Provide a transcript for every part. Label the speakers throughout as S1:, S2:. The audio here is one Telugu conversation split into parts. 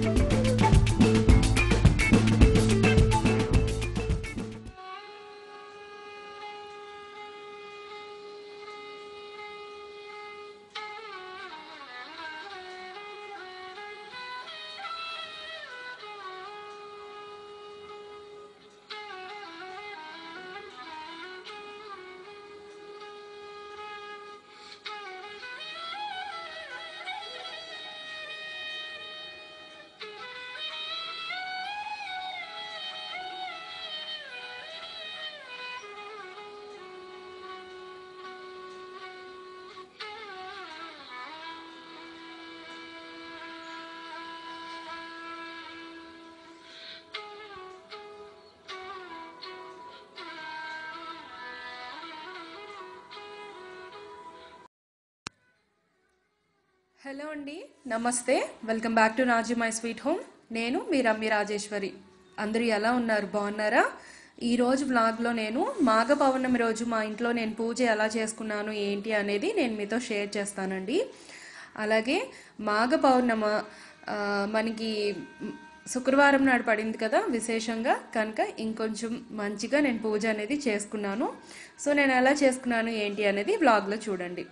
S1: హలో అండి, నమస్తే. Welcome back to Raji my sweet home. నేను మీ రమ్య రాజేశ్వరి. అందరూ ఎలా ఉన్నారు? బాగున్నారా? ఈరోజు వ్లాగ్లో నేను మాఘ పౌర్ణమి రోజు మా ఇంట్లో నేను పూజ ఎలా చేసుకున్నాను ఏంటి అనేది నేను మీతో షేర్ చేస్తానండి. అలాగే మాఘ పౌర్ణమ మనకి శుక్రవారం నాడు పడింది కదా విశేషంగా, కనుక ఇంకొంచెం మంచిగా నేను పూజ అనేది చేసుకున్నాను. సో నేను ఎలా చేసుకున్నాను ఏంటి అనేది వ్లాగ్లో చూడండి.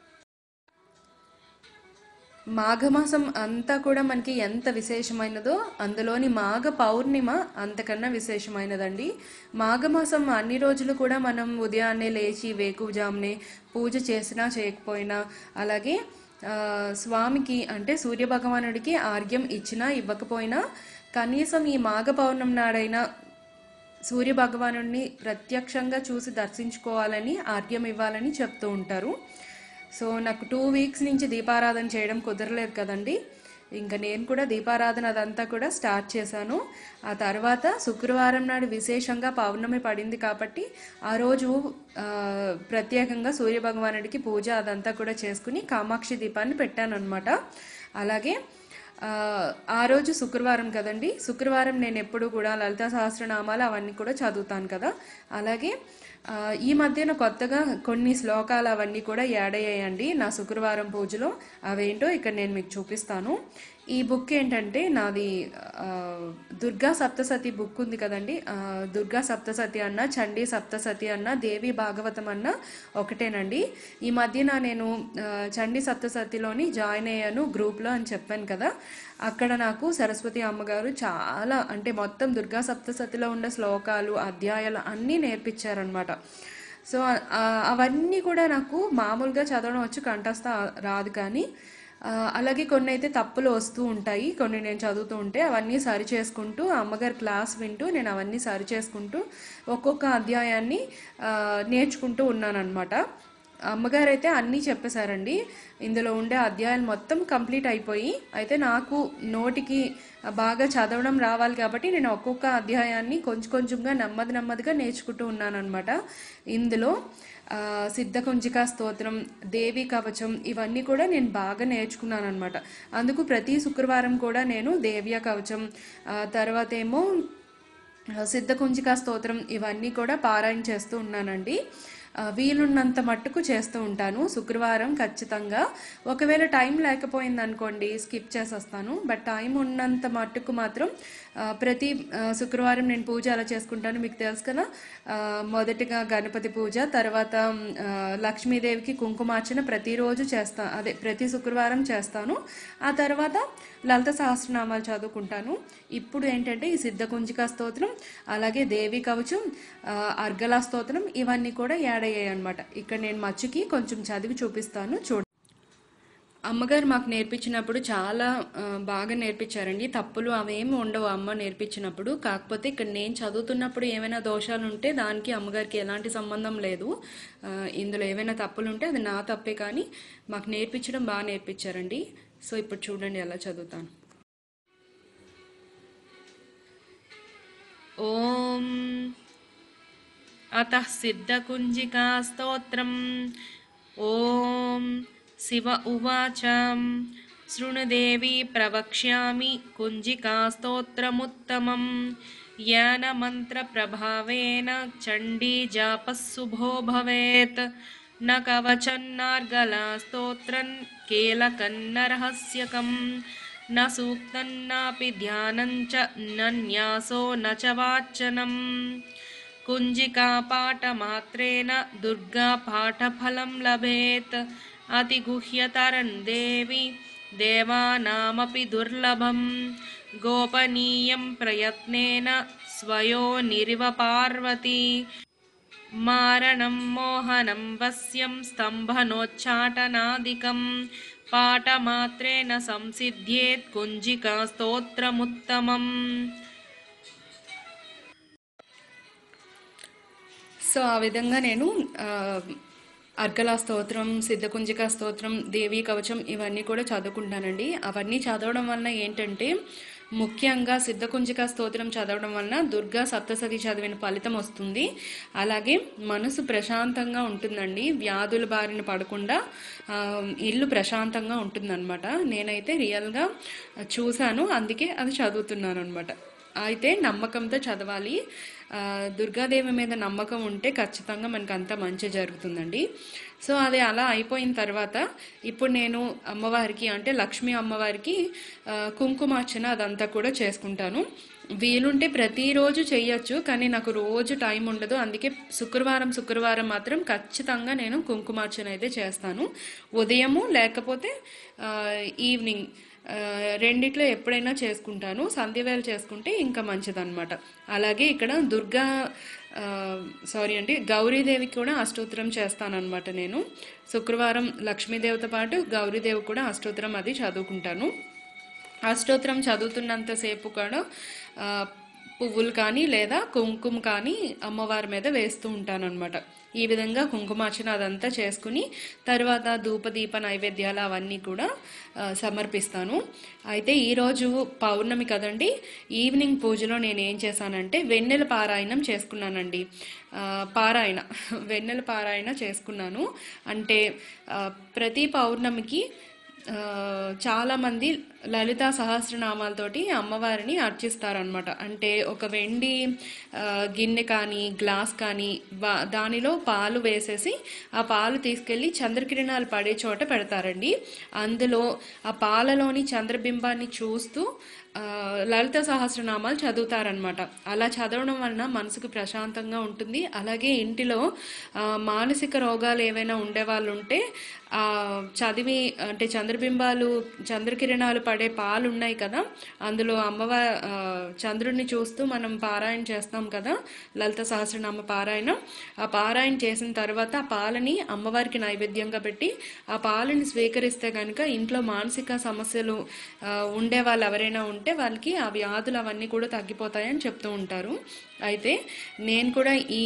S1: మాఘమాసం అంతా కూడా మనకి ఎంత విశేషమైనదో అందులోని మాఘ పౌర్ణిమ అంతకన్నా విశేషమైనదండి. మాఘమాసం అన్ని రోజులు కూడా మనం ఉదయాన్నే లేచి వేకువజామునే పూజ చేసినా చేయకపోయినా, అలాగే స్వామికి అంటే సూర్యభగవానుడికి ఆర్ఘ్యం ఇచ్చినా ఇవ్వకపోయినా కనీసం ఈ మాఘ పౌర్ణమి నాడైనా సూర్యభగవానుడిని ప్రత్యక్షంగా చూసి దర్శించుకోవాలని, ఆర్ఘ్యం ఇవ్వాలని చెప్తూ ఉంటారు. సో నాకు 2 వీక్స్ నుంచి దీపారాధన చేయడం కుదరలేదు కదండి. ఇంకా నేను కూడా దీపారాధన అదంతా కూడా స్టార్ట్ చేశాను. ఆ తర్వాత శుక్రవారం నాడు విశేషంగా పౌర్ణమి పడింది కాబట్టి ఆ రోజు ప్రత్యేకంగా సూర్యభగవానుడికి పూజ అదంతా కూడా చేసుకుని కామాక్షి దీపాన్ని పెట్టాను అనమాట. అలాగే ఆ రోజు శుక్రవారం కదండి. శుక్రవారం నేను ఎప్పుడు కూడా లలితా సహస్రనామాలు అవన్నీ కూడా చదువుతాను కదా. అలాగే ఈ మధ్యన కొత్తగా కొన్ని శ్లోకాలు అవన్నీ కూడా యాడ్ అయ్యాయండి నా శుక్రవారం పూజలో. అవేంటో ఇక్కడ నేను మీకు చూపిస్తాను. ఈ బుక్ ఏంటంటే నాది దుర్గా సప్తసతి బుక్ ఉంది కదండి. దుర్గా సప్తసతి అన్న, చండీ సప్తసతి అన్న, దేవి భాగవతం అన్న ఒకటేనండి. ఈ మధ్యన నేను చండీ సప్తసతిలోని జాయిన్ అయ్యాను గ్రూప్లో అని చెప్పాను కదా. అక్కడ నాకు సరస్వతి అమ్మగారు చాలా అంటే మొత్తం దుర్గా సప్తసతిలో ఉన్న శ్లోకాలు, అధ్యాయాలు అన్నీ నేర్పించారనమాట. సో అవన్నీ కూడా నాకు మామూలుగా చదవడం వచ్చు, కంఠస్థ రాదు. కానీ అలాగే కొన్ని అయితే తప్పులు వస్తూ ఉంటాయి. కొన్ని నేను చదువుతూ ఉంటే అవన్నీ సరి చేసుకుంటూ అమ్మగారి క్లాస్ వింటూ నేను అవన్నీ సరి చేసుకుంటూ ఒక్కొక్క అధ్యాయాన్ని నేర్చుకుంటూ ఉన్నానన్నమాట. అమ్మగారు అయితే అన్నీ చెప్పేశారండి. ఇందులో ఉండే అధ్యాయాలు మొత్తం కంప్లీట్ అయిపోయి, అయితే నాకు నోటికి బాగా చదవడం రావాలి కాబట్టి నేను ఒక్కొక్క అధ్యాయాన్ని కొంచెం కొంచెంగా నెమ్మదిగా నేర్చుకుంటూ ఉన్నానన్నమాట. ఇందులో సిద్ధకుంజికా స్తోత్రం, దేవి కవచం ఇవన్నీ కూడా నేను బాగా నేర్చుకున్నాను అనమాట. అందుకు ప్రతి శుక్రవారం కూడా నేను దేవ్య కవచం, తర్వాత ఏమో సిద్ధకుంజికా స్తోత్రం ఇవన్నీ కూడా పారాయణ చేస్తూ ఉన్నానండి. వీలున్నంత మట్టుకు చేస్తూ ఉంటాను శుక్రవారం ఖచ్చితంగా. ఒకవేళ టైం లేకపోయింది అనుకోండి స్కిప్ చేసేస్తాను. బట్ టైం ఉన్నంత మట్టుకు మాత్రం ప్రతి శుక్రవారం నేను పూజ అలా చేసుకుంటాను. మీకు తెలుసు కదా, మొదటిగా గణపతి పూజ, తర్వాత లక్ష్మీదేవికి కుంకుమార్చన ప్రతిరోజు చేస్తాను, అదే ప్రతి శుక్రవారం చేస్తాను. ఆ తర్వాత లలిత సహస్రనామాలు చదువుకుంటాను. ఇప్పుడు ఏంటంటే ఈ సిద్ధకుంజికా స్తోత్రం, అలాగే దేవి కవచం, అర్గలా స్తోత్రం ఇవన్నీ కూడా యాడ్ అయ్యాయి అనమాట. ఇక్కడ నేను మచ్చుకి కొంచెం చదివి చూపిస్తాను చూడండి. అమ్మగారు మాకు నేర్పించినప్పుడు చాలా బాగా నేర్పించారండి. తప్పులు అవేమి ఉండవు అమ్మ నేర్పించినప్పుడు. కాకపోతే ఇక్కడ నేను చదువుతున్నప్పుడు ఏమైనా దోషాలు ఉంటే దానికి అమ్మగారికి ఎలాంటి సంబంధం లేదు. ఇందులో ఏమైనా తప్పులు ఉంటే అది నా తప్పే, కానీ మాకు నేర్పించడం బాగా నేర్పించారండి. సో ఇప్పుడు చూడండి ఎలా చదువుతాను. ఓం అతః సిద్ధకుంజికా స్తోత్రం. ఓం శివ ఉవాచ శృణుదేవి ప్రవక్ష్యామి కుంజికా స్తోత్రముత్తమం యాన మంత్ర ప్రభావేన చండీ జాపస్సుభో భవేత్ న కవచన్నార్గలా స్తోత్రం కీలకన్న రహస్యకం न सूक्तं नापि ध्यानं च न न्यासो न च वाचनम् कुञ्जिकापाठमात्रेण दुर्गापाठफलं लभेत् अतिगुह्यतरं देवी देवानामपि दुर्लभम् गोपनीयं प्रयत्नेन स्वयोनिरिव पार्वती मारणं मोहनं वश्यं स्तम्भनोच्चाटनादिकं पाठमात्रेण संसिद्ध्येत् कुञ्जिका స్తోత్రముత్తమం. సో ఆ విధంగా నేను అర్గళా స్తోత్రం, సిద్ధకుంజికా స్తోత్రం, దేవీ కవచం ఇవన్నీ కూడా చదువుకుంటానండి. అవన్నీ చదవడం వలన ఏంటంటే ముఖ్యంగా సిద్ధకుంజికా స్తోత్రం చదవడం వలన దుర్గా సప్తసతి చదివిన ఫలితం వస్తుంది. అలాగే మనసు ప్రశాంతంగా ఉంటుందండి. వ్యాధుల బారిన పడకుండా ఇల్లు ప్రశాంతంగా ఉంటుందన్నమాట. నేనైతే రియల్గా చూశాను, అందుకే అది చదువుతున్నాను అనమాట. అయితే నమ్మకంతో చదవాలి. దుర్గాదేవి మీద నమ్మకం ఉంటే ఖచ్చితంగా మనకు అంతా మంచి జరుగుతుందండి. సో అది అలా అయిపోయిన తర్వాత ఇప్పుడు నేను అమ్మవారికి అంటే లక్ష్మీ అమ్మవారికి కుంకుమార్చన అదంతా కూడా చేసుకుంటాను. వీలుంటే ప్రతిరోజు చెయ్యొచ్చు, కానీ నాకు రోజు టైం ఉండదు. అందుకే శుక్రవారం మాత్రం ఖచ్చితంగా నేను కుంకుమార్చన అయితే చేస్తాను. ఉదయము లేకపోతే ఈవినింగ్ రెండిట్లో ఎప్పుడైనా చేసుకుంటాను. సంధ్యవేళ చేసుకుంటే ఇంకా మంచిదన్నమాట. అలాగే ఇక్కడ గౌరీదేవికి కూడా అష్టోత్తరం చేస్తానన్నమాట. నేను శుక్రవారం లక్ష్మీదేవితో పాటు గౌరీదేవి కూడా అష్టోత్తరం అది చదువుకుంటాను. అష్టోత్తరం చదువుతున్నంతసేపు కూడా పువ్వులు కానీ లేదా కుంకుమ కానీ అమ్మవారి మీద వేస్తూ ఉంటాను అనమాట. ఈ విధంగా కుంకుమార్చన అదంతా చేసుకుని తర్వాత ధూపదీప నైవేద్యాలు అవన్నీ కూడా సమర్పిస్తాను. అయితే ఈరోజు పౌర్ణమి కదండి, ఈవినింగ్ పూజలో నేను ఏం చేశానంటే వెన్నెల పారాయణం చేసుకున్నానండి. వెన్నెల పారాయణ చేసుకున్నాను. అంటే ప్రతి పౌర్ణమికి చాలామంది లలితా సహస్రనామాలతోటి అమ్మవారిని అర్చిస్తారనమాట. అంటే ఒక వెండి గిన్నె కానీ గ్లాస్ కానీ దానిలో పాలు వేసేసి ఆ పాలు తీసుకెళ్ళి చంద్రకిరణాలు పడే చోట పెడతారండి. అందులో ఆ పాలలోని చంద్రబింబాన్ని చూస్తూ లలిత సహస్రనామాలు చదువుతారనమాట. అలా చదవడం వలన మనసుకు ప్రశాంతంగా ఉంటుంది. అలాగే ఇంటిలో మానసిక రోగాలు ఏవైనా ఉండేవాళ్ళు ఉంటే చదివి అంటే చంద్రకిరణాలు పడే పాలు ఉన్నాయి కదా, అందులో చంద్రుడిని చూస్తూ మనం పారాయణ చేస్తాం కదా, లలిత సహస్రనామ పారాయణ. ఆ పారాయణ చేసిన తర్వాత ఆ పాలని అమ్మవారికి నైవేద్యంగా పెట్టి ఆ పాలని స్వీకరిస్తే కనుక ఇంట్లో మానసిక సమస్యలు ఉండే వాళ్ళు ఎవరైనా ఉంటే వాళ్ళకి ఆ వ్యాధులు అవన్నీ కూడా తగ్గిపోతాయని చెప్తూ ఉంటారు. అయితే నేను కూడా ఈ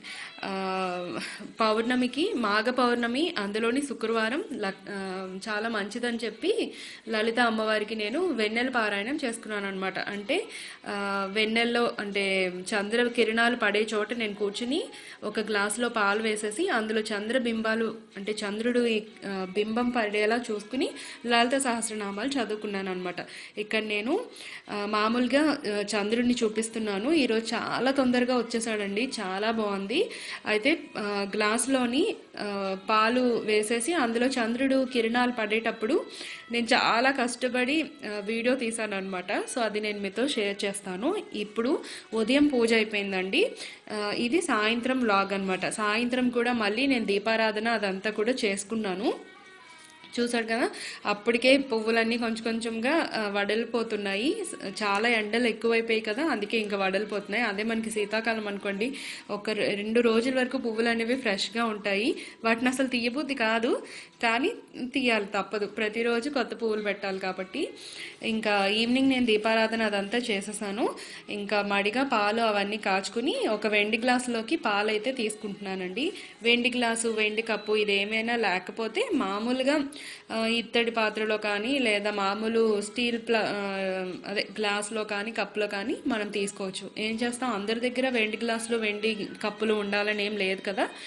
S1: పౌర్ణమికి మాఘ పౌర్ణమి అందులోని శుక్రవారం చాలా మంచిదని చెప్పి లలిత అమ్మవారికి నేను వెన్నెల పారాయణం చేసుకున్నాను అనమాట. అంటే వెన్నెల్లో అంటే చంద్ర కిరణాలు పడే చోట నేను కూర్చుని ఒక గ్లాసులో పాలు వేసేసి అందులో చంద్రబింబాలు అంటే చంద్రుడు బింబం పడేలా చూసుకుని లలిత సహస్రనామాలు చదువుకున్నాను అనమాట. ఇక్కడ నేను మామూలుగా చంద్రుడిని చూపిస్తున్నాను. ఈరోజు చాలా తొందరగా వచ్చేసాడండి, చాలా బాగుంది. అయితే గ్లాసులోని పాలు వేసేసి అందులో చంద్రుడు కిరణాలు పడేటప్పుడు నేను చాలా కష్టపడి వీడియో తీసాను అనమాట. సో అది నేను మీతో షేర్ చేస్తాను. ఇప్పుడు ఉదయం పూజ అయిపోయిందండి. ఇది సాయంత్రం వ్లాగ్ అనమాట. సాయంత్రం కూడా మళ్ళీ నేను దీపారాధన అదంతా కూడా చేసుకున్నాను. చూసాడు కదా, అప్పటికే పువ్వులన్నీ కొంచెం కొంచెంగా వడలిపోతున్నాయి. చాలా ఎండలు ఎక్కువైపోయాయి కదా, అందుకే ఇంకా వడలిపోతున్నాయి. అదే మనకి శీతాకాలం అనుకోండి, ఒక 2 రోజుల వరకు పువ్వులు అనేవి ఫ్రెష్గా ఉంటాయి. వాటిని అసలు తీయబుద్ధి కాదు, కానీ తీయాలి, తప్పదు. ప్రతిరోజు కొత్త పువ్వులు పెట్టాలి కాబట్టి. ఇంకా ఈవినింగ్ నేను దీపారాధన అదంతా చేసేసాను. ఇంకా మడిగా పాలు అవన్నీ కాచుకుని ఒక వెండి గ్లాసులోకి పాలు అయితే తీసుకుంటున్నానండి. వెండి గ్లాసు, వెండి కప్పు ఇదేమైనా లేకపోతే మామూలుగా ఇత్తడి పాత్రలో కానీ లేదా మామూలు స్టీల్ గ్లాస్లో కానీ కప్పులో కానీ మనం తీసుకోవచ్చు. ఏం చేస్తాం, అందరి దగ్గర వెండి గ్లాసులు వెండి కప్పులు ఉండాలని ఏం లేదు కదా.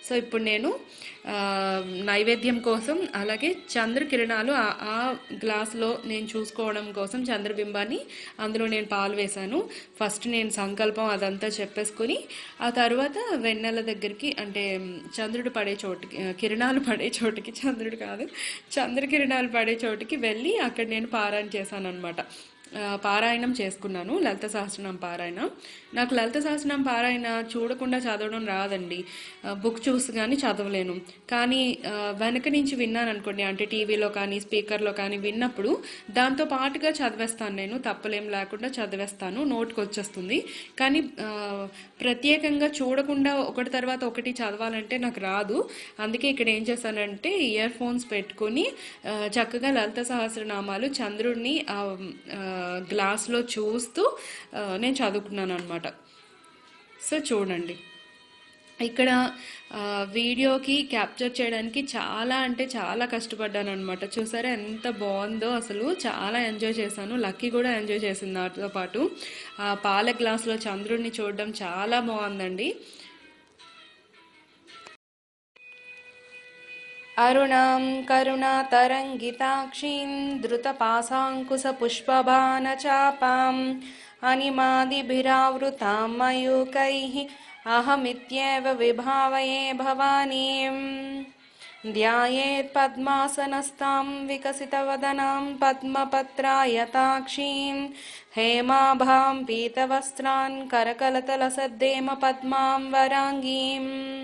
S1: సో ఇప్పుడు నేను నైవేద్యం కోసం అలాగే చంద్రకిరణాలు ఆ గ్లాసులో నేను చూసుకోవడం కోసం చంద్రబింబాన్ని అందులో నేను పాలు వేశాను. ఫస్ట్ నేను సంకల్పం అదంతా చెప్పేసుకుని ఆ తర్వాత వెన్నెల దగ్గరికి అంటే చంద్రుడు పడే చోటుకి కిరణాలు పడే చోటుకి చంద్రుడు కాదు చంద్రకిరణాలు పడే చోటుకి వెళ్ళి అక్కడ నేను పారాయణ చేశాను అనమాట. పారాయణం చేసుకున్నాను, లలిత సహస్రనామ పారాయణ. నాకు లలిత సహస్రనామ పారాయణ చూడకుండా చదవడం రాదండి, బుక్ చూసి కానీ చదవలేను. కానీ వెనక నుంచి విన్నాను అనుకోండి, అంటే టీవీలో కానీ స్పీకర్లో కానీ విన్నప్పుడు దాంతో పాటుగా చదివేస్తాను, నేను తప్పలేం లేకుండా చదివేస్తాను, నోట్కి వచ్చేస్తుంది. కానీ ప్రత్యేకంగా చూడకుండా ఒకటి తర్వాత ఒకటి చదవాలంటే నాకు రాదు. అందుకే ఇక్కడ ఏం చేశానంటే ఇయర్ ఫోన్స్ పెట్టుకొని చక్కగా లలిత సహస్రనామాలు చంద్రుడిని గ్లాస్లో చూస్తూ నేను చదువుకున్నాను అనమాట. సో చూడండి, ఇక్కడ వీడియోకి క్యాప్చర్ చేయడానికి చాలా అంటే చాలా కష్టపడ్డాను అనమాట. చూసారా ఎంత బాగుందో, అసలు చాలా ఎంజాయ్ చేశాను. లక్కీ కూడా ఎంజాయ్ చేసింది నాతో పాటు. ఆ పాల గ్లాస్లో చంద్రుడిని చూడడం చాలా బాగుందండి. అరుణాం కరుణాతరంగితాక్షీం ధృతపాశాంకుశపుష్పబాణచాపాం అనిమాదిభిరావృతాం మయూకైః అహమిత్యేవ విభావయే భవానీం ధ్యాయేత్ పద్మాసనస్తాం వికసితవదనాం పద్మపత్రాయతాక్షీం హేమాభాం పీతవస్త్రాన్ కరకలతలసద్దేమ పద్మాం వరాంగీం.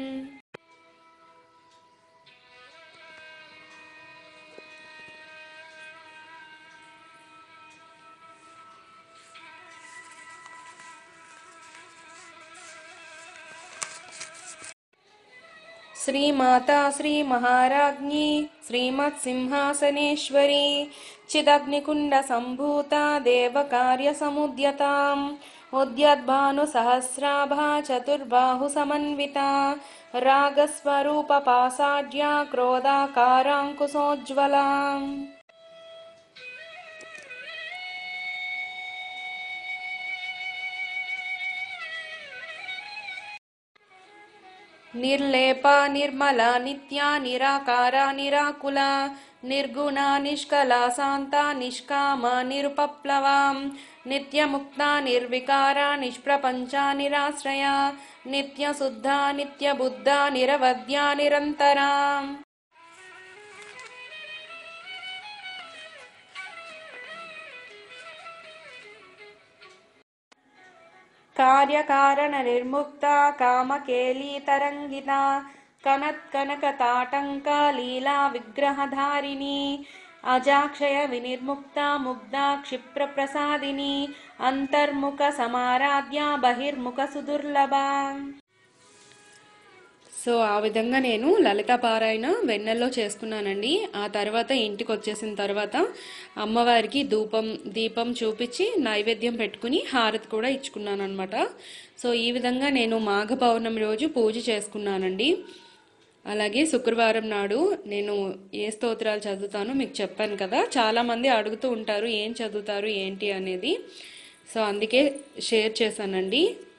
S1: శ్రీమాతా శ్రీ మహారాజ్ఞి శ్రీమత్సింహాసనేశ్వరి చిదగ్నికుండ సంభూత దేవకార్య సముద్యతాం ఉద్యద్భాను సహస్రాభా చతుర్బాహు సమన్విత రాగస్వరూప పాసాఢ్య క్రోధాకారాంకుశోజ్వలా. నిర్లేప నిర్మల నిత్య నిరాకార నిరాకుల నిర్గుణ నిష్కల శాంత నిష్కామ నిరుపప్లవ నిత్యముక్త నిర్వికార నిష్ప్రపంచ నిరాశ్రయ నిత్యశుద్ధ నిత్యబుద్ధ నిరవధ్య నిరంతరా. కార్యకారణ నిర్ముక్త కామకేళీ తరంగిత కనత్కనకతాటంక లీలా విగ్రహధారిణి అజాక్షయ వినిర్ముక్త ముగ్ధ క్షిప్ర ప్రసాదిని అంతర్ముఖ సమారాధ్య బహిర్ముఖ సుదుర్లభ. సో ఆ విధంగా నేను లలిత పారాయణ వెన్నెల్లో చేసుకున్నానండి. ఆ తర్వాత ఇంటికి వచ్చేసిన తర్వాత అమ్మవారికి దీపం చూపించి నైవేద్యం పెట్టుకుని హారతి కూడా ఇచ్చుకున్నాను అనమాట. సో ఈ విధంగా నేను మాఘ పౌర్ణమి రోజు పూజ చేసుకున్నానండి. అలాగే శుక్రవారం నాడు నేను ఏ స్తోత్రాలు చదువుతానో మీకు చెప్పాను కదా, చాలామంది అడుగుతూ ఉంటారు ఏం చదువుతారు ఏంటి అనేది. సో అందుకే షేర్ చేశానండి.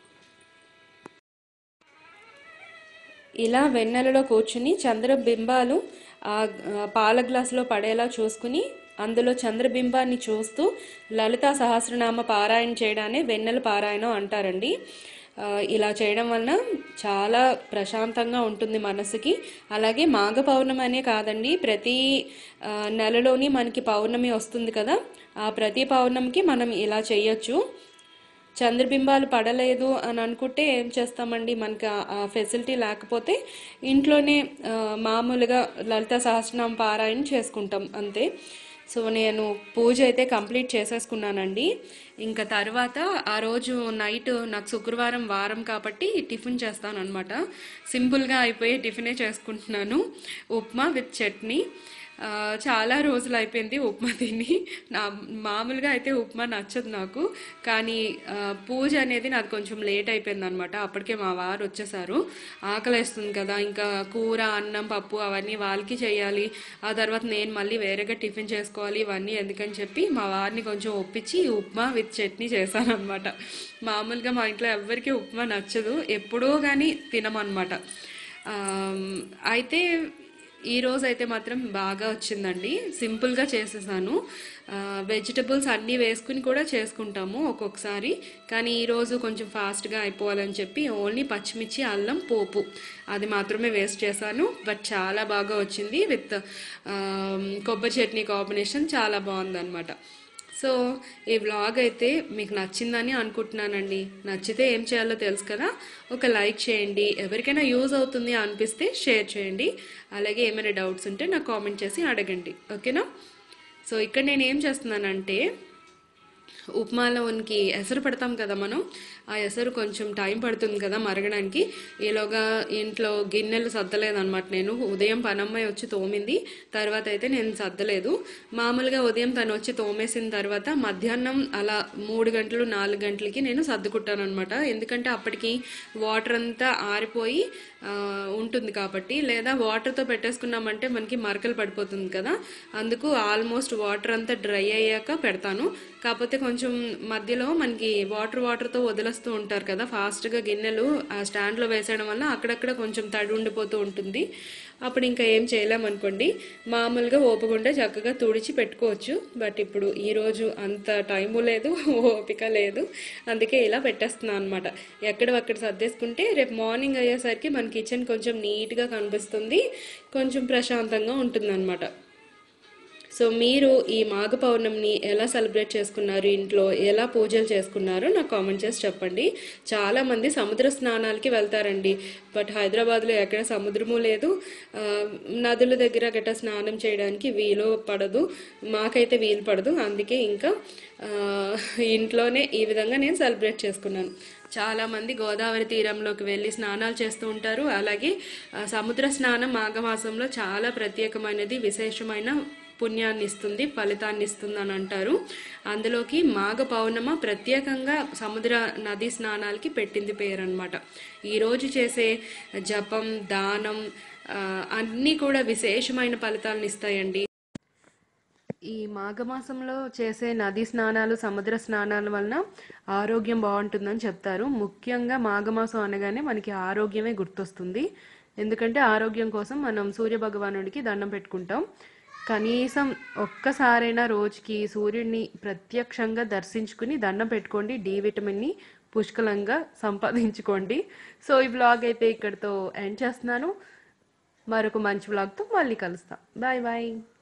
S1: ఇలా వెన్నెలలో కూర్చుని చంద్రబింబాలు ఆ పాల గ్లాసులో పడేలా చూసుకుని అందులో చంద్రబింబాన్ని చూస్తూ లలితా సహస్రనామ పారాయణ చేయడాన్ని వెన్నెల పారాయణం అంటారండి. ఇలా చేయడం వలన చాలా ప్రశాంతంగా ఉంటుంది మనసుకి. అలాగే మాఘ పౌర్ణమి అనే కాదండి, ప్రతి నెలలోని మనకి పౌర్ణమి వస్తుంది కదా, ఆ ప్రతి పౌర్ణమికి మనం ఇలా చేయొచ్చు. చంద్రబింబాలు పడలేదు అని అనుకుంటే ఏం చేస్తామండి, మనకి ఆ ఫెసిలిటీ లేకపోతే ఇంట్లోనే మామూలుగా లలిత సహస్రనామ పారాయణ చేసుకుంటాం అంతే. సో నేను పూజ అయితే కంప్లీట్ చేసేసుకున్నానండి. ఇంకా తర్వాత ఆ రోజు నైట్ నాకు శుక్రవారం వారం కాబట్టి టిఫిన్ చేస్తాను అనమాట. సింపుల్గా అయిపోయి టిఫినే చేసుకుంటున్నాను, ఉప్మా విత్ చట్నీ. చాలా రోజులు అయిపోయింది ఉప్మా తిని. మామూలుగా అయితే ఉప్మా నచ్చదు నాకు, కానీ పూజ అనేది నాకు కొంచెం లేట్ అయిపోయింది అనమాట. అప్పటికే మా వారు వచ్చేసారు. ఆకలేస్తుంది కదా, ఇంకా కూర అన్నం పప్పు అవన్నీ వాళ్ళకి చేయాలి, ఆ తర్వాత నేను మళ్ళీ వేరేగా టిఫిన్ చేసుకోవాలి, ఇవన్నీ ఎందుకని చెప్పి మా వారిని కొంచెం ఒప్పించి ఉప్మా విత్ చట్నీ చేశాను అనమాట. మామూలుగా మా ఇంట్లో ఎవరికి ఉప్మా నచ్చదు, ఎప్పుడో కానీ తినమన్నమాట. ఆమ్, అయితే ఈ రోజు అయితే మాత్రం బాగా వచ్చిందండి. సింపుల్గా చేసేసాను. వెజిటబుల్స్ అన్నీ వేసుకుని కూడా చేసుకుంటాము ఒక్కొక్కసారి, కానీ ఈరోజు కొంచెం ఫాస్ట్గా అయిపోవాలని చెప్పి ఓన్లీ పచ్చిమిర్చి, అల్లం, పోపు అది మాత్రమే వేస్ట్ చేశాను. బట్ చాలా బాగా వచ్చింది. విత్ కొబ్బరి చట్నీ కాంబినేషన్ చాలా బాగుందన్నమాట. సో ఈ వ్లాగ్ అయితే మీకు నచ్చిందని అనుకుంటున్నానండి. నచ్చితే ఏం చేయాలో తెలుసు కదా, ఒక లైక్ చేయండి. ఎవరికైనా యూజ్ అవుతుంది అనిపిస్తే షేర్ చేయండి. అలాగే ఏమైనా డౌట్స్ ఉంటే నాకు కామెంట్ చేసి అడగండి. ఓకేనా? సో ఇక్కడ నేను ఏం చేస్తున్నానంటే, ఉప్మాలోనికి ఎసరు పెడతాం కదా మనం, ఆ ఎసరు కొంచెం టైం పడుతుంది కదా మరగడానికి. ఈలోగా ఇంట్లో గిన్నెలు సర్దలేదన్నమాట. నేను ఉదయం పనమ్మాయి వచ్చి తోమింది, తర్వాత అయితే నేను సర్దలేదు. మామూలుగా ఉదయం తను వచ్చి తోమేసిన తర్వాత మధ్యాహ్నం అలా 3 గంటలు 4 గంటలకి నేను సర్దుకుంటాను అనమాట. ఎందుకంటే అప్పటికి వాటర్ అంతా ఆరిపోయి ఉంటుంది కాబట్టి. లేదా వాటర్తో పెట్టేసుకున్నామంటే మనకి మరకలు పడిపోతుంది కదా, అందుకు ఆల్మోస్ట్ వాటర్ అంతా డ్రై అయ్యాక పెడతాను. కాకపోతే కొంచెం మధ్యలో మనకి వాటర్తో వదిలేస్తూ ఉంటారు కదా ఫాస్ట్గా గిన్నెలు, ఆ స్టాండ్లో వేసేయడం వల్ల అక్కడక్కడ కొంచెం తడి ఉండిపోతూ ఉంటుంది. అప్పుడు ఇంకా ఏం చేయలేమనుకోండి, మామూలుగా ఓపకుండా చక్కగా తుడిచి పెట్టుకోవచ్చు. బట్ ఇప్పుడు ఈరోజు అంత టైము లేదు, ఓపిక లేదు, అందుకే ఇలా పెట్టేస్తున్నాను అనమాట. ఎక్కడక్కడ సర్దేసుకుంటే రేపు మార్నింగ్ అయ్యేసరికి మన కిచెన్ కొంచెం నీట్గా కనిపిస్తుంది, కొంచెం ప్రశాంతంగా ఉంటుందన్నమాట. సో మీరు ఈ మాఘ పౌర్ణమిని ఎలా సెలబ్రేట్ చేసుకున్నారు, ఇంట్లో ఎలా పూజలు చేసుకున్నారో నాకు కామెంట్ చేసి చెప్పండి. చాలామంది సముద్ర స్నానాలకి వెళ్తారండి, బట్ హైదరాబాద్లో ఎక్కడ సముద్రము లేదు. నదుల దగ్గర గట్రా స్నానం చేయడానికి వీలు పడదు, మాకైతే వీలు పడదు. అందుకే ఇంకా ఇంట్లోనే ఈ విధంగా నేను సెలబ్రేట్ చేసుకున్నాను. చాలామంది గోదావరి తీరంలోకి వెళ్ళి స్నానాలు చేస్తూ ఉంటారు. అలాగే సముద్ర స్నానం మాఘమాసంలో చాలా ప్రత్యేకమైనది, విశేషమైన పుణ్యాన్ని ఇస్తుంది, ఫలితాన్ని ఇస్తుంది అని అంటారు. అందులోకి మాఘ పౌర్ణమ ప్రత్యేకంగా సముద్ర నదీ స్నానాలకి పెట్టింది పేరు అనమాట. ఈరోజు చేసే జపం, దానం అన్నీ కూడా విశేషమైన ఫలితాలను ఇస్తాయండి. ఈ మాఘమాసంలో చేసే నదీ స్నానాలు, సముద్ర స్నానాల వలన ఆరోగ్యం బాగుంటుందని చెప్తారు. ముఖ్యంగా మాఘమాసం అనగానే మనకి ఆరోగ్యమే గుర్తొస్తుంది. ఎందుకంటే ఆరోగ్యం కోసం మనం సూర్య భగవానుడికి దండం పెట్టుకుంటాం. కనీసం ఒక్కసారైనా రోజుకి సూర్యుడిని ప్రత్యక్షంగా దర్శించుకుని దండం పెట్టుకోండి. డి విటమిన్ని పుష్కలంగా సంపాదించుకోండి. సో ఈ వ్లాగ్ అయితే ఇక్కడితో ఎండ్ చేస్తున్నాను. మరొక మంచి వ్లాగ్తో మళ్ళీ కలుస్తాం. Bye bye.